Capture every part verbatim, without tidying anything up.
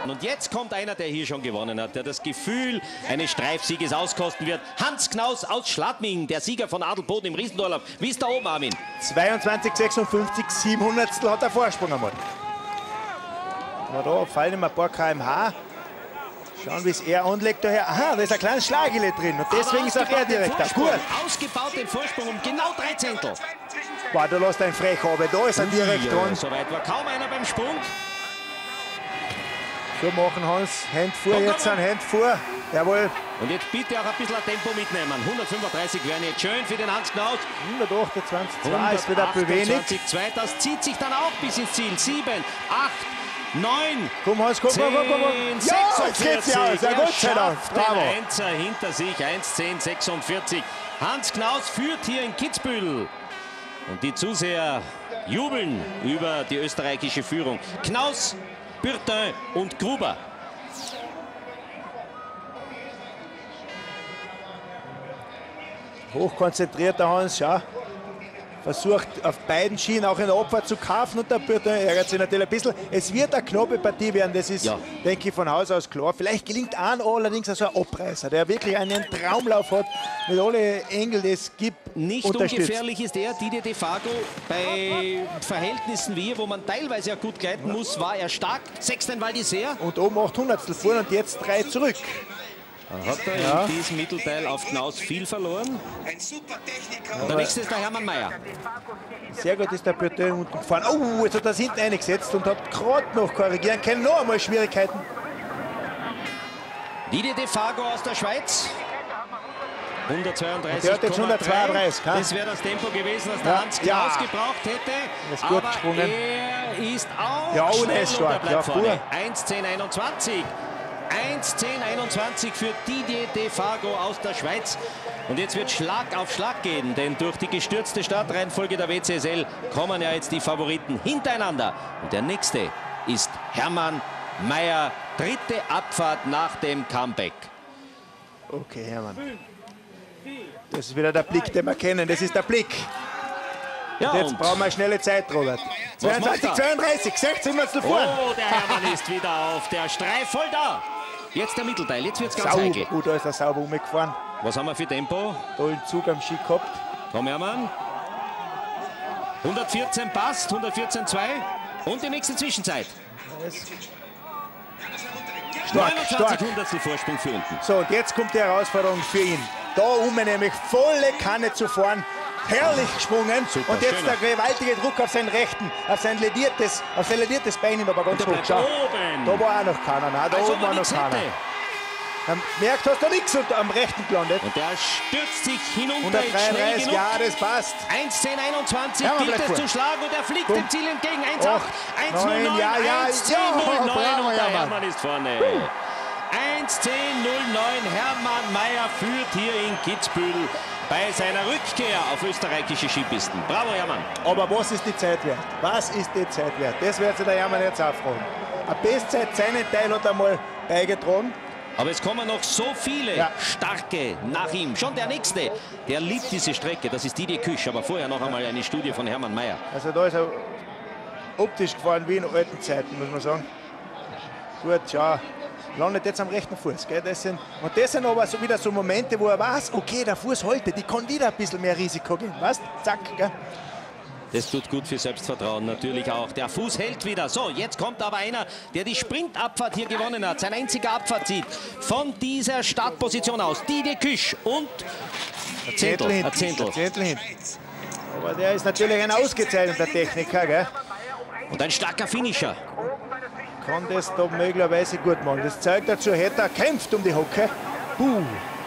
kann. Und jetzt kommt einer, der hier schon gewonnen hat, der das Gefühl eines Streifsieges auskosten wird. Hans Knaus aus Schladming, der Sieger von Adelboden im Riesendorlauf. Wie ist da oben, Armin? zweiundzwanzig sechsundfünfzig, siebenhundertstel hat er Vorsprung einmal. Aber da fallen ihm ein paar Kilometer pro Stunde. Schauen, wie es er anlegt daher. Aha, da ist ein kleines Schlagele drin und deswegen ist auch er direkt da. Gut. Ausgebaut den Vorsprung um genau drei Zehntel. Boah, da lässt ein frech runter. Da ist er direkt ja, dran. So weit war kaum einer beim Sprung. So machen Hans. Hand vor, komm, jetzt komm. Ein Hand vor. Jawohl. Und jetzt bitte auch ein bisschen ein Tempo mitnehmen. hundertfünfunddreißig wären jetzt schön für den Hans Knaus. hundertachtundzwanzig, zwei ist wieder ein wenig. zwei, das zieht sich dann auch bis ins Ziel. sieben, acht, neun, komm Hans, komm, komm, komm, komm. Ja, jetzt geht's ja aus. Ja, Gott sei Dank. Bravo. Den Einser hinter sich, eins zehn sechsundvierzig. Hans Knaus führt hier in Kitzbühel. Und die Zuseher jubeln über die österreichische Führung. Knaus, Bürtin und Gruber. Hochkonzentrierter Hans, ja. Versucht auf beiden Schienen auch ein Opfer zu kaufen und der Bürtin ärgert sich natürlich ein bisschen. Es wird eine knappe Partie werden, das ist, ja, denke ich, von Haus aus klar. Vielleicht gelingt ein allerdings also ein Abreißer, der wirklich einen Traumlauf hat, mit allen Engeln, die es gibt. Nicht ungefährlich ist er, Didier Defago, bei Verhältnissen wie hier, wo man teilweise ja gut gleiten muss, war er stark. Sechsten Val d'Isère. Und oben acht Hundertstel vor und jetzt drei zurück. Hat er ja in diesem Mittelteil auf Knaus viel verloren. Ein super Techniker. Und der nächste ist der Hermann Mayer. Sehr gut ist der Bürtin unten gefahren. Oh, jetzt hat er es hinten eingesetzt und hat gerade noch korrigieren können. Noch einmal Schwierigkeiten. Didier Defago aus der Schweiz. hundertzweiunddreißig. Der hat jetzt hundertzweiunddreißig. Das wäre das Tempo gewesen, das der ja, Hans Knaus ja. gebraucht hätte. Ist gut aber gesprungen. er ist auch ja, schnell ist und er stark. bleibt Ja, vorne. eins zehn einundzwanzig. eins zehn einundzwanzig für Didier Defago aus der Schweiz. Und jetzt wird Schlag auf Schlag gehen, denn durch die gestürzte Startreihenfolge der W C S L kommen ja jetzt die Favoriten hintereinander. Und der nächste ist Hermann Mayer, dritte Abfahrt nach dem Comeback. Okay, Hermann. Das ist wieder der Blick, den wir kennen. Das ist der Blick. Ja, und jetzt und brauchen wir eine schnelle Zeit, Robert. zweiundzwanzig zweiunddreißig, sechzehn Hundertstel vor. Oh, der Hermann ist wieder auf der Streif voll da. Jetzt der Mittelteil, jetzt wird es ganz heikel. Gut, da ist er sauber umgefahren. Was haben wir für Tempo? Tollen Zug am Ski gehabt. Komm, Hermann. hundertvierzehn passt, hundertvierzehn zwei. Und die nächste Zwischenzeit. Stark, stark. Hundertstel Vorsprung für unten. So, und jetzt kommt die Herausforderung für ihn. Da oben nämlich volle Kanne zu fahren. Herrlich gesprungen. Super, und jetzt schöner. Der gewaltige Druck auf sein rechten, auf sein lediertes, auf sein lediertes Bein, aber ganz hoch. Schau, da war auch noch keiner. Nein, da also oben war noch keiner. Man merkt, hast du nichts am rechten gelandet. Und der stürzt sich hinunter. hundertdreiunddreißig, ja, das passt. eins zehn einundzwanzig gilt es zu schlagen und er fliegt Komm. dem Ziel entgegen. eins acht, eins null neun, ja, ja, eins zehn null neun und der Hermann ist vorne. eins zehn null neun, Hermann Mayer führt hier in Kitzbühel bei seiner Rückkehr auf österreichische Skipisten. Bravo, Hermann. Aber was ist die Zeit wert? Was ist die Zeit wert? Das wird sich der Hermann jetzt auch fragen. Eine Bestzeit, seinen Teil hat er mal beigetragen. Aber es kommen noch so viele ja. starke nach ihm. Schon der nächste, der liebt diese Strecke. Das ist Didier Küsch. Aber vorher noch einmal eine Studie von Hermann Mayer. Also da ist er optisch gefahren wie in alten Zeiten, muss man sagen. Gut, ja. Landet jetzt am rechten Fuß. Gell? Das sind, und das sind aber so wieder so Momente, wo er weiß, okay, der Fuß haltet, ich kann wieder ein bisschen mehr Risiko gehen. Weißt? Zack. Gell? Das tut gut für Selbstvertrauen natürlich auch. Der Fuß hält wieder. So, jetzt kommt aber einer, der die Sprintabfahrt hier gewonnen hat. Sein einziger Abfahrtsieg von dieser Startposition aus. Didier Küsch und ein Zehntel. Ein Zehntel. Ein Zehntel hin. Aber der ist natürlich ein ausgezeichneter Techniker. Gell? Und ein starker Finisher. Kann das da möglicherweise gut machen. Das zeigt dazu, hätte er kämpft um die Hocke. Puh.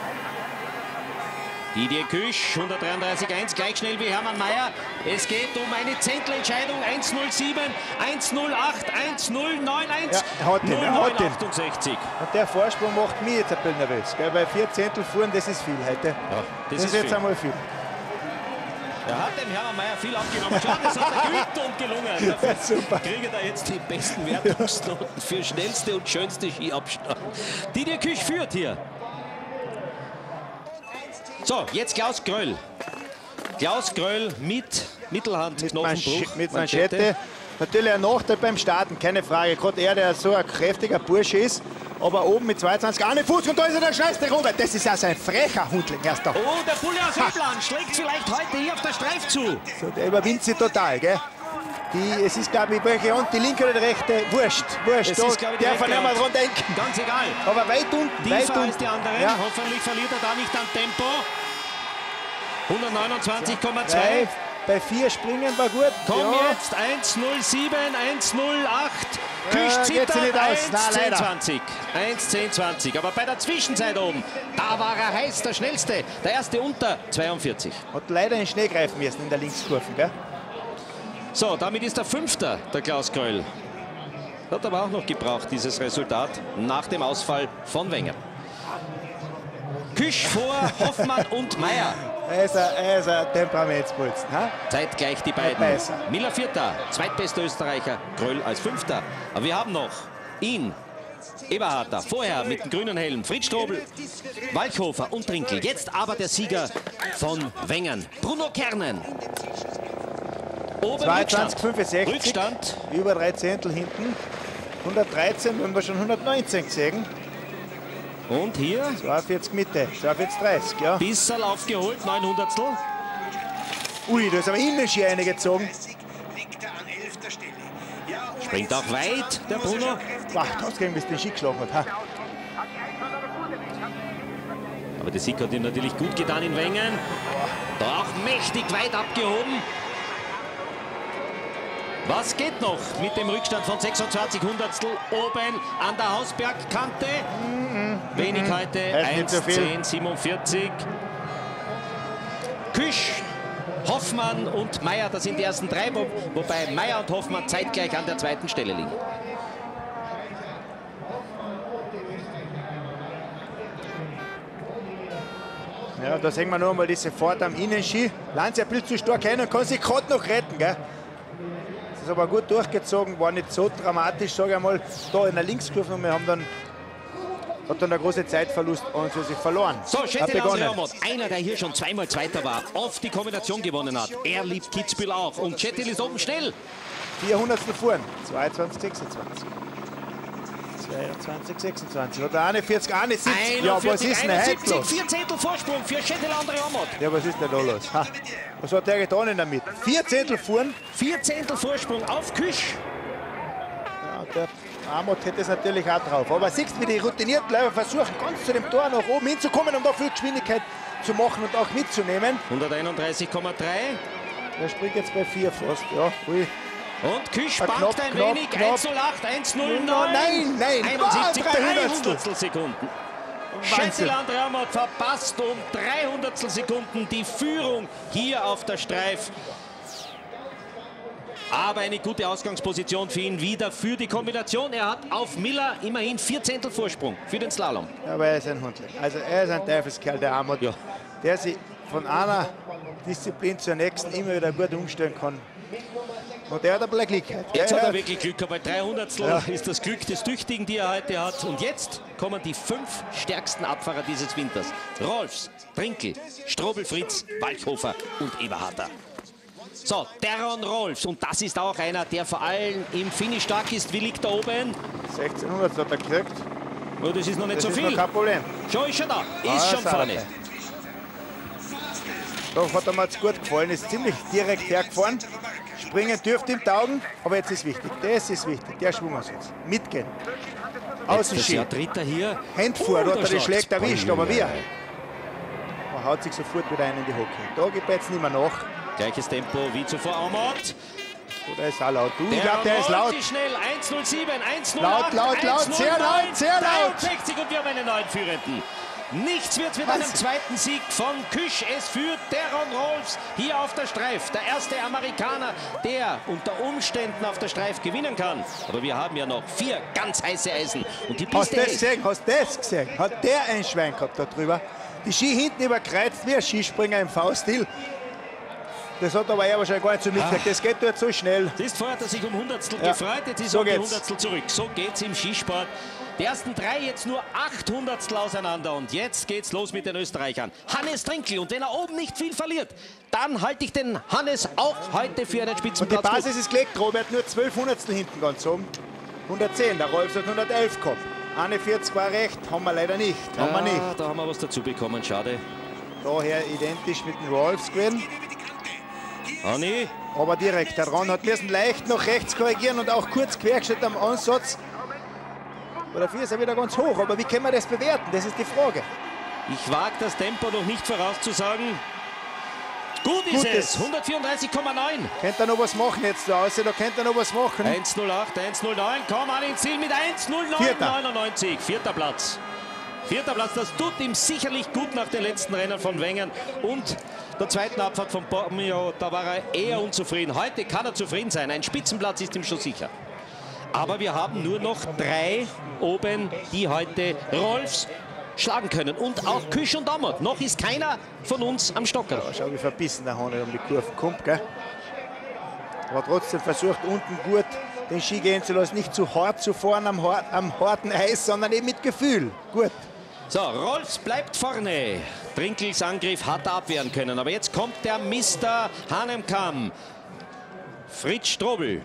Didier Küsch, hundertdreiunddreißig eins, gleich schnell wie Hermann Mayer. Es geht um eine Zehntelentscheidung. eins null sieben, eins null acht, eins null neun eins, ja, hat den, null neun achtundsechzig. Und der Vorsprung macht mich jetzt ein bisschen nervös. Gell? Weil vier Zehntel fuhren, das ist viel heute. Ja, das, das ist jetzt viel. einmal viel. Er hat dem Hermann Mayer viel abgenommen. Schau, das hat er geübt und gelungen. Ja, super. Kriegt er jetzt die besten Wertungsnoten für schnellste und schönste Skiabstand. Didier Küsch führt hier. So, jetzt Klaus Gröll. Klaus Gröll mit Mittelhand, mit, Knochenbruch. Mansch mit Manschette. Natürlich ein Nachteil beim Starten, keine Frage. Gerade er, der so ein kräftiger Bursche ist. Aber oben mit zweiundzwanzig eine Fuß und da ist er der schnellste Robert. Das ist also ein frecher Hundling. Erst da. Oh, der Bulle aus Öbland schlägt vielleicht heute hier auf der Streif zu. So, der überwindet sie total, gell? Die, es ist, glaube ich, welche Hand, die linke oder die rechte, wurscht, wurscht. Es Da ist, glaube ich, die darf man rechte nicht mal dran denken. Ganz egal. Aber weit unten, weit Tiefer unten. als die anderen. Ja. Hoffentlich verliert er da nicht an Tempo. hundertneunundzwanzig Komma zwei. Bei, bei vier Springen war gut. Komm ja. jetzt, eins null sieben, eins null acht. Küsch Ja, geht sie nicht zittert, aus. eins Nein, zehn leider. zwanzig. eins zehn zwanzig. Aber bei der Zwischenzeit oben, da war er heiß, der schnellste. Der erste unter zweiundvierzig. Hat leider in den Schnee greifen müssen in der Linkskurve, gell? So, damit ist der Fünfter, der Klaus Kröll. Hat aber auch noch gebraucht, dieses Resultat, nach dem Ausfall von Wenger. Küsch vor Hoffmann und Meyer. Er ist ein, er ist ein Temperamentsbolzen. Ha? Zeitgleich die beiden. Besser. Miller Vierter, zweitbester Österreicher, Kröll als Fünfter. Aber wir haben noch ihn, Eberharter, vorher mit dem grünen Helm, Fritz Strobl, Walchhofer und Trinkel. Jetzt aber der Sieger von Wengern, Bruno Kernen. Oben zweiundzwanzig, Rückstand. fünfundsechzig. Rückstand. Über drei Zehntel hinten. hundertdreizehn, haben wir schon hundertneunzehn gesehen. Und hier zweiundvierzig Mitte, zweiundvierzig dreißig, ja. Bissl aufgeholt, neun Hundertstel. Ui, da ist aber innen Ski eingezogen. Springt auch weit, der Bruno. Ach, du hast gegen, bis den Ski geschlagen hat. Ha? Aber der Sieg hat ihm natürlich gut getan in Wengen. Da auch mächtig weit abgehoben. Was geht noch mit dem Rückstand von sechsundzwanzig Hundertstel oben an der Hausbergkante? Wenig heute, Das ist nicht eins so viel. zehn siebenundvierzig. Küsch, Hoffmann und Meyer, das sind die ersten drei, wo, wobei Meyer und Hoffmann zeitgleich an der zweiten Stelle liegen. Ja, da sehen wir noch einmal diese Fahrt am Innenski. Lanz ein bisschen zu stark hin und kann sich gerade noch retten, gell? Das ist aber gut durchgezogen, war nicht so dramatisch, sage ich einmal. Da in der Linkskurve und wir haben dann, hat dann der große Zeitverlust an und für sich verloren. So, Hat Schettil aus begonnen. Reumont, einer, der hier schon zweimal Zweiter war, auf die Kombination gewonnen hat. Er liebt Kitzbühel auch und Schettil ist oben schnell. vierhundertstel fuhren, zweiundzwanzig, sechsundzwanzig. zweiundzwanzig, sechsundzwanzig. Oder einundvierzig, einundsiebzig. Ja, was ist denn heute einundsiebzig, los? vier Zehntel Vorsprung für Schettil Andre Reumont. Ja, was ist denn da los? Ha. Was hat der getan in der Mitte? Vier Zehntel fuhren. Vier Zehntel Vorsprung auf Küsch. Ja, der Amot hätte es natürlich auch drauf. Aber siehst du, wie die routinierten Läufer versuchen, ganz zu dem Tor nach oben hinzukommen, um da viel Geschwindigkeit zu machen und auch mitzunehmen. hunderteinunddreißig Komma drei. Der springt jetzt bei vier fast. Ja, ui. Und Küsch Ja, bangt knapp, ein knapp, wenig. knapp. eins null acht, eins null neun. Nein, nein. einundsiebzig, Ah, drei drei Hundertstel. Hundertstel Sekunden. Wahnsinn. Schettil Andre Reumont verpasst um drei Hundertstel Sekunden die Führung hier auf der Streif. Aber eine gute Ausgangsposition für ihn wieder für die Kombination. Er hat auf Miller immerhin vier Zehntel Vorsprung für den Slalom. Aber er ist ein Hundling. Also er ist ein Teufelskerl, der Amot, Ja. der sich von einer Disziplin zur nächsten immer wieder gut umstellen kann. Und er hat ein bisschen Glück. Jetzt Der hat er hat- wirklich Glück, aber drei Hundertstel Ja. ist das Glück des Tüchtigen, die er heute hat. Und jetzt kommen die fünf stärksten Abfahrer dieses Winters. Rolfs, Trinkel, Strobl, Fritz, Walchhofer und Eberharter. So, Deron Rolfs, und das ist auch einer, der vor allem im Finish stark ist. Wie liegt er oben? sechzehnhundert hat er gekriegt. Oh, das ist noch nicht Das so ist viel. noch kein Problem. Schon ist schon da, Ah, ist schon ist auch vorne. dabei. Doch hat er mir jetzt gut gefallen, ist ziemlich direkt hergefahren. Springen dürfte ihm taugen, aber jetzt ist wichtig, das ist wichtig, der Schwungansatz. Mitgehen. Letztes Außenschieben. Jahr Dritter hier. Handfuhr, Oh, da hat da er die schlagt's. schlecht erwischt, aber wir. Boah. Er haut sich sofort wieder ein in die Hocke. Da gibt es jetzt nicht mehr nach. Gleiches Tempo wie zuvor Amot. Oder ist auch laut? Du, ich glaube, der ist laut. Ist schnell. eins null sieben, eins null Laut, acht, laut, laut, sehr laut, sehr laut. dreiundsechzig und wir haben einen neuen Führenden. Nichts wird mit einem Was? zweiten Sieg von Küsch. Es führt Deron Rolfs hier auf der Streif. Der erste Amerikaner, der unter Umständen auf der Streif gewinnen kann. Aber wir haben ja noch vier ganz heiße Eisen. Und die Hast Piste du das hält. gesehen? Hast du das gesehen? Hat der ein Schwein gehabt da drüber? Die Ski hinten überkreuzt wie ein Skispringer im V-Stil. Das hat aber er wahrscheinlich gar nicht so mitgekriegt. Das geht dort so schnell. Siehst, vorher hat er sich um Hundertstel Ja, gefreut, jetzt ist so er um die geht's. Hundertstel zurück. So geht's im Skisport. Die ersten drei jetzt nur achthundertstel auseinander. Und jetzt geht's los mit den Österreichern. Hannes Trinkl. Und wenn er oben nicht viel verliert, dann halte ich den Hannes auch heute für einen Spitzenplatz. Und die Basis ist gelegt. Robert nur zwölf Hundertstel hinten ganz oben. hundertzehn, der Rolf hat hundertelf gehabt. einundvierzig war recht, haben wir leider nicht. Haben ja, wir nicht. Da haben wir was dazu bekommen, schade. Daher identisch mit den Rolfs gewesen. Anni. Aber direkt, der Ron hat müssen leicht nach rechts korrigieren und auch kurz quergestellt am Ansatz. Dafür ist er wieder ganz hoch, aber wie können wir das bewerten? Das ist die Frage. Ich wage das Tempo noch nicht vorauszusagen. Gut ist Gut es, hundertvierunddreißig Komma neun. Könnte er noch was machen jetzt da außer, da könnte er noch was machen. eins null acht, eins null neun, komm an ins Ziel mit eins null neun neunundneunzig. Vierter Platz. Vierter Platz, das tut ihm sicherlich gut nach den letzten Rennen von Wengen und der zweiten Abfahrt von Bormio, da war er eher unzufrieden. Heute kann er zufrieden sein, ein Spitzenplatz ist ihm schon sicher. Aber wir haben nur noch drei oben, die heute Rolfs schlagen können. Und auch Küsch und Dammert. Noch ist keiner von uns am Stocker. Ja, schau, wie verbissen der Hahn um die Kurve kommt. Gell? Aber trotzdem versucht unten gut den Ski gehen zu lassen. Nicht zu hart zu fahren am, hart, am harten Eis, sondern eben mit Gefühl. Gut. So, Rolfs bleibt vorne. Trinkls Angriff hat er abwehren können. Aber jetzt kommt der Mister Hanemkamm. Fritz Strobl.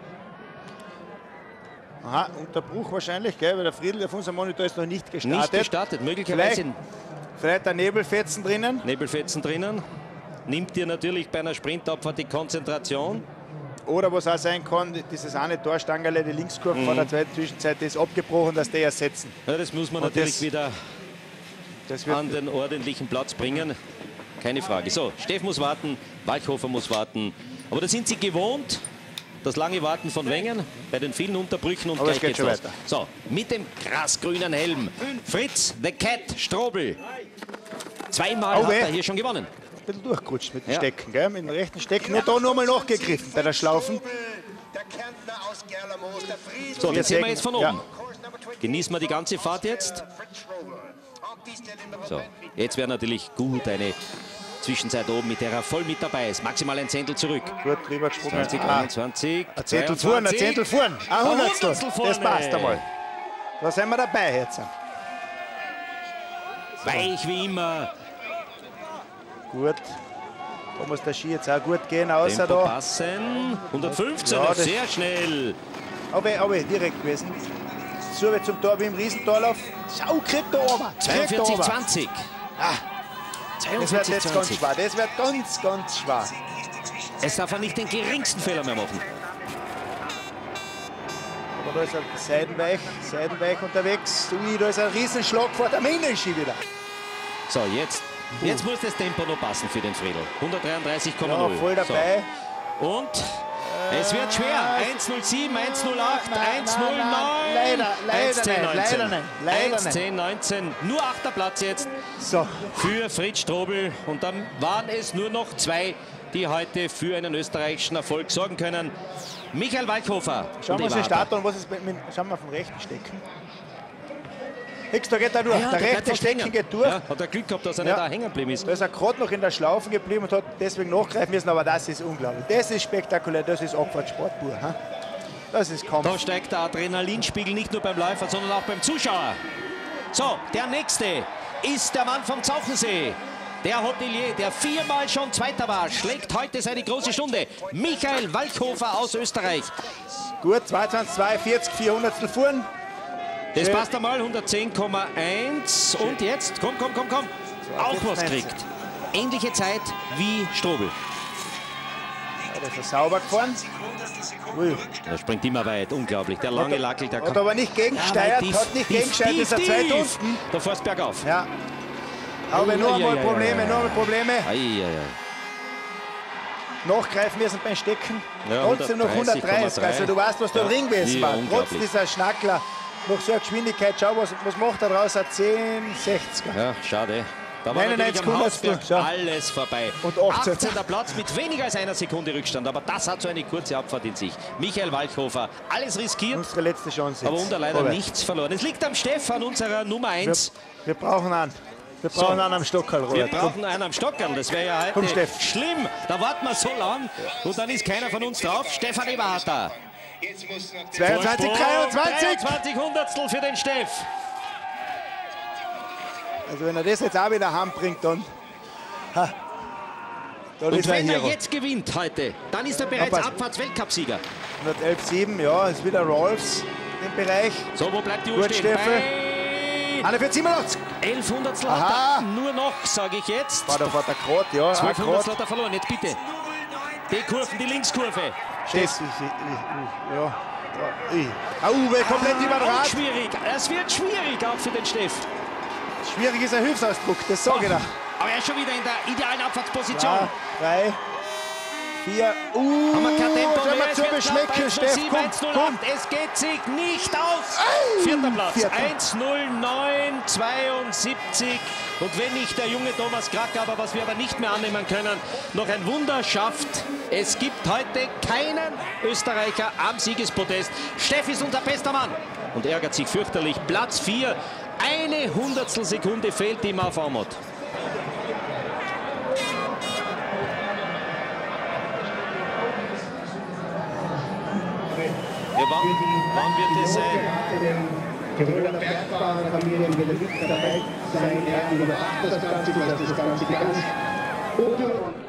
Aha, Unterbruch wahrscheinlich, gell? Weil der Friedl auf unserem Monitor ist noch nicht gestartet. Nicht gestartet, möglicherweise. Vielleicht, vielleicht ein Nebelfetzen drinnen. Nebelfetzen drinnen. Nimmt dir natürlich bei einer Sprintabfahrt die Konzentration. Oder was auch sein kann, dieses eine Torstangerle, die Linkskurve Mhm. von der zweiten Zwischenzeit, ist abgebrochen, dass die ersetzen. Ja, das muss man Und natürlich das, wieder das wird an den ordentlichen Platz bringen. Keine Frage. So, Steff muss warten, Walchhofer muss warten. Aber da sind sie gewohnt. Das lange Warten von Wengen bei den vielen Unterbrüchen und aber gleich es geht geht's schon los. weiter. So, mit dem grasgrünen Helm. Fritz, the Cat, Strobl. Zweimal Oh, hat weh. er hier schon gewonnen. ein bisschen durchgerutscht mit dem Ja. Stecken, gell? Mit dem rechten Stecken. Nur da nur mal nachgegriffen bei der Schlaufen. So, den sehen wir jetzt von oben. Ja. Genießen wir die ganze Fahrt jetzt. So, jetzt wäre natürlich gut eine Zwischenzeit oben, mit der er voll mit dabei ist. Maximal ein Zehntel zurück. Gut drüber gesprungen. zwanzig, Ah, einundzwanzig, ein Zehntel vorn, ein Zehntel vorn. Ein Hundertstel. Hundertstel Das vorne. passt einmal. Da sind wir dabei jetzt. Weich wie immer. Gut. Da muss der Ski jetzt auch gut gehen, außer Tempo da. passen. hundertfünfzehn, Ja, noch das- sehr schnell. Aber, aber direkt gewesen. So wie zum Tor wie im Riesentorlauf. Schau, kriegt er oben. zweiundvierzig, zwanzig. Ah, das wird jetzt ganz schwer. Das wird ganz, ganz schwer. Es darf er nicht den geringsten Fehler mehr machen. Aber da ist ein Seidenweich, Seidenweich unterwegs. Ui, da ist ein Riesenschlag vor der Innenski wieder. So, jetzt, jetzt muss das Tempo noch passen für den Friedl. hundertdreiunddreißig Komma Ja, null. voll dabei. So. Und es wird schwer. eins null sieben, eins null acht, Nein, eins null neun. nein, nein. Leider, leider eins zehn, nicht, neunzehn. leider nicht, leider eins zehn, neunzehn. Nur achter Platz jetzt So, für Fritz Strobl. Und dann waren es nur noch zwei, die heute für einen österreichischen Erfolg sorgen können. Michael Walchhofer. schauen wir uns den Start an. Was ist mit, mit, schauen wir vom rechten Stecken. Nix, da geht er durch. Ah ja, der der bleibt rechte fast Stecken hängen. geht durch. Ja, hat er Glück gehabt, dass er Ja. nicht da hängen geblieben ist. Da ist er gerade noch in der Schlaufe geblieben und hat deswegen nachgreifen müssen, aber das ist unglaublich. Das ist spektakulär, das ist Abfahrtsport pur. Ha? Das ist Kampf. Da steigt der Adrenalinspiegel nicht nur beim Läufer, sondern auch beim Zuschauer. So, der nächste ist der Mann vom Zauchensee. Der Hotelier, der viermal schon Zweiter war, schlägt heute seine große Stunde. Michael Walchhofer aus Österreich. Gut, zweiundzwanzig, zweiundvierzig, vierhundertstel vorn. Das Schön. passt einmal, hundertzehn Komma eins. Und jetzt, komm, komm, komm, komm. Auch was kriegt. Ähnliche Zeit wie Strobl. Ja, das ist sauber gefahren. Ui. Er springt immer weit, unglaublich. Der lange Lackel, der Hat aber nicht gegengesteuert, tief, hat nicht tief, gegengesteuert, tief, ist er tief. zweit unten. Da fährst bergauf. Ja. Aber nur Ei, einmal ei, ei, Probleme, ei, nur einmal Probleme. Ei, ei, ei. Nachgreifen müssen beim Stecken. Ja, Trotzdem noch hundertdreißig Komma hundertdreißig. drei. Also du weißt, was da Ja. drin gewesen Ja, war. unglaublich. Trotz dieser Schnackler. Noch so eine Geschwindigkeit. Schau, was, was macht er draus? Ein zehn sechziger. Ja, schade. Da war neunundneunzig natürlich am Hundertstel, Hausberg schau. alles vorbei. Und achtzehn. achtzehnter Platz mit weniger als einer Sekunde Rückstand. Aber das hat so eine kurze Abfahrt in sich. Michael Walchhofer, alles riskiert, Unsere letzte Chance aber jetzt. unter leider Aber nichts verloren. Es liegt am Stefan, unserer Nummer Wir, eins. wir brauchen einen. Wir brauchen einen am Stockerl, Wir Robert. brauchen einen am Stockerl. Das wäre ja Komm, heute Steff. schlimm. Da warten wir so lang und dann ist keiner von uns drauf. Stefan Eberharter. zweiundzwanzig, dreiundzwanzig. dreiundzwanzig Hundertstel für den Steff. Also wenn er das jetzt auch wieder heimbringt, dann... Ha, dann Und ist er wenn er Hero. jetzt gewinnt heute, dann ist er bereits Abpassen. Abfahrts-Weltcupsieger. hundertelf Komma sieben, ja, ist wieder Rolfs im Bereich. So, wo bleibt die Uhr Gut, stehen? Steffe. einundvierzig, siebenundachtzig. elf Hundertstel Aha. hat er nur noch, sage ich jetzt. War der Vater Grot, ja. zwölf auch Hundertstel Grot. hat er verloren. Jetzt bitte. Die Kurven, die Linkskurve. Das, ich, ich, ich, ja. Ich. Au, wer komplett über den Auch Rad. schwierig. Es wird schwierig auch für den Steff. Schwierig ist ein Hilfsausdruck, das sage ich dir. Aber er ist schon wieder in der idealen Abfahrtsposition. Ja, drei, vier, uh, Haben wir kein Tempo sollen mehr, wir es zu wird beschmecken, knapp, Steff, komm, eins null komm. acht, es geht sich nicht aus. Vierter Platz, Vierter. eins null neun zweiundsiebzig. Und wenn nicht der junge Thomas Krack, aber was wir aber nicht mehr annehmen können, noch ein Wunder schafft. Es gibt heute keinen Österreicher am Siegespodest. Steff ist unser bester Mann und ärgert sich fürchterlich. Platz vier, eine Hundertstel Sekunde fehlt ihm auf Amod. Ja, wann, wann wird es sein? Tiroler Bergfahrerfamilien wird nicht dabei sein, er überwacht das Ganze, dass das Ganze ganz